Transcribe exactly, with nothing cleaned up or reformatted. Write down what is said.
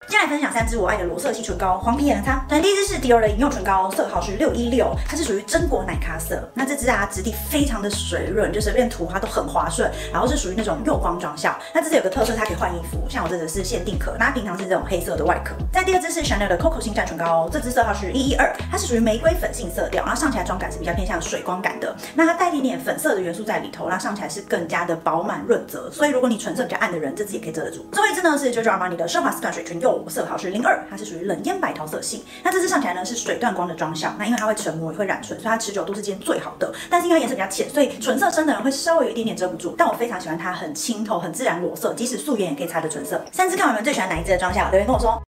接下来分享三支我爱的裸色系唇膏，黄皮也能擦。对，第一支是迪奥的饮用唇膏，色号是六一六，它是属于榛果奶咖色。那这支啊质地非常的水润，就随便涂它都很滑顺，然后是属于那种釉光妆效。那这支有个特色，它可以换衣服，像我这支是限定壳，那它平常是这种黑色的外壳。再第二支是 Chanel 的 Coco 星战唇膏，这支色号是一一二，它是属于玫瑰粉性色调，然后上起来妆感是比较偏向水光感的。那它带一点点粉色的元素在里头，那上起来是更加的饱满润泽。所以如果你唇色比较暗的人，这支也可以遮得住。最后一支呢是 Giorgio Armani 的奢华丝缎水唇釉，色号是零二，它是属于冷烟白桃色系。那这支上起来呢是水断光的妆效，那因为它会沉膜也会染唇，所以它持久度是今天最好的。但是因为它颜色比较浅，所以唇色深的人会稍微有一点点遮不住。但我非常喜欢它很清透、很自然裸色，即使素颜也可以擦的唇色。三支看完你们最喜欢哪一支的妆效？留言跟我说。